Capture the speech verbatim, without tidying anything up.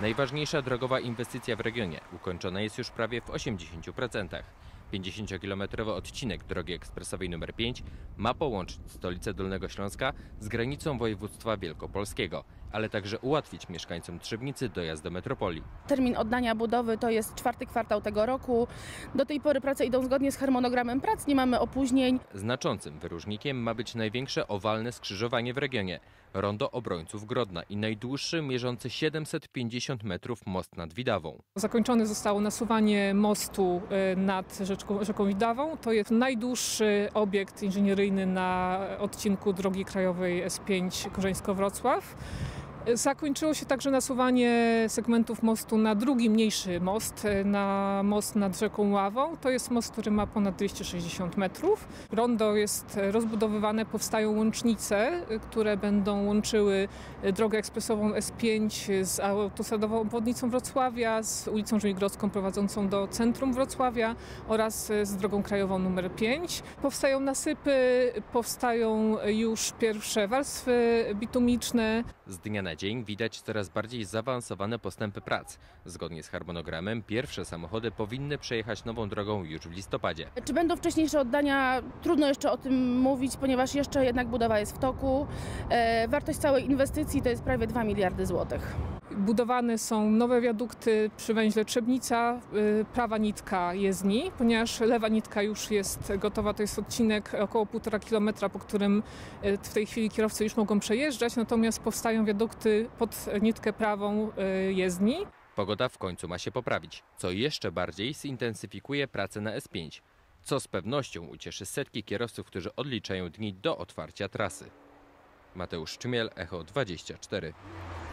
Najważniejsza drogowa inwestycja w regionie ukończona jest już prawie w osiemdziesięciu procentach. pięćdziesięciokilometrowy odcinek drogi ekspresowej numer pięć ma połączyć stolicę Dolnego Śląska z granicą województwa wielkopolskiego, ale także ułatwić mieszkańcom Trzebnicy dojazd do metropolii. Termin oddania budowy to jest czwarty kwartał tego roku. Do tej pory prace idą zgodnie z harmonogramem prac, nie mamy opóźnień. Znaczącym wyróżnikiem ma być największe owalne skrzyżowanie w regionie – Rondo Obrońców Grodna i najdłuższy, mierzący siedemset pięćdziesiąt metrów most nad Widawą. Zakończone zostało nasuwanie mostu nad rzeczką, rzeką Widawą. To jest najdłuższy obiekt inżynieryjny na odcinku drogi krajowej S pięć Korzeńsko-Wrocław. Zakończyło się także nasuwanie segmentów mostu na drugi mniejszy most, na most nad rzeką Ławą. To jest most, który ma ponad dwieście sześćdziesiąt metrów. Rondo jest rozbudowywane, powstają łącznice, które będą łączyły drogę ekspresową S pięć z autostradową obwodnicą Wrocławia, z ulicą Żmigrodzką prowadzącą do centrum Wrocławia oraz z drogą krajową numer pięć. Powstają nasypy, powstają już pierwsze warstwy bitumiczne. Z dnia na dzień widać coraz bardziej zaawansowane postępy prac. Zgodnie z harmonogramem pierwsze samochody powinny przejechać nową drogą już w listopadzie. Czy będą wcześniejsze oddania? Trudno jeszcze o tym mówić, ponieważ jeszcze jednak budowa jest w toku. E, wartość całej inwestycji to jest prawie dwa miliardy złotych. Budowane są nowe wiadukty przy węźle Trzebnica, prawa nitka jezdni, ponieważ lewa nitka już jest gotowa, to jest odcinek około półtora kilometra, po którym w tej chwili kierowcy już mogą przejeżdżać, natomiast powstają wiadukty pod nitkę prawą jezdni. Pogoda w końcu ma się poprawić, co jeszcze bardziej zintensyfikuje pracę na S pięć, co z pewnością ucieszy setki kierowców, którzy odliczają dni do otwarcia trasy. Mateusz Czymiel, Echo dwadzieścia cztery.